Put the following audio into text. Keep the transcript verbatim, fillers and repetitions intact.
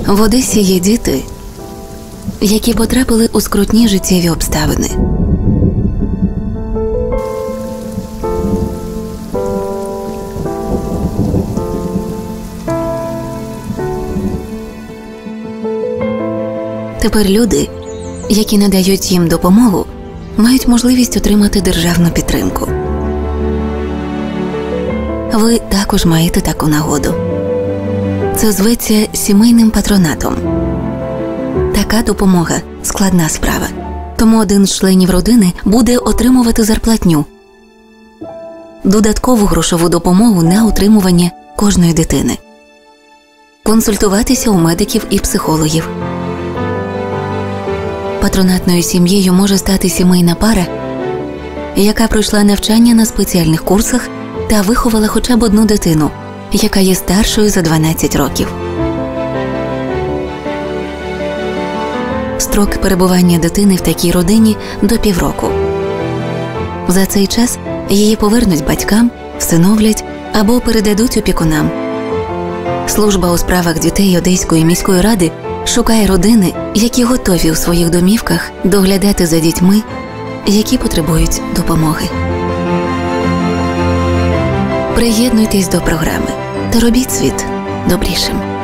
В Одесі є діти, які потрапили у скрутні життєві обставини. Тепер люди, які надають їм допомогу, мають можливість отримати державну підтримку. Ви також маєте таку нагоду. Це зветься сімейним патронатом. Така допомога – складна справа. Тому один з членів родини буде отримувати зарплатню, додаткову грошову допомогу на утримування кожної дитини, консультуватися у медиків і психологів. Патронатною сім'єю може стати сімейна пара, яка пройшла навчання на спеціальних курсах та виховала хоча б одну дитину, яка є старшою за дванадцять років. Строк перебування дитини в такій родині до півроку. За цей час її повернуть батькам, всиновлять або передадуть опікунам. Служба у справах дітей Одеської міської ради шукає родини, які готові у своїх домівках доглядати за дітьми, які потребують допомоги. Приєднуйтесь до програми та робіть світ добрішим.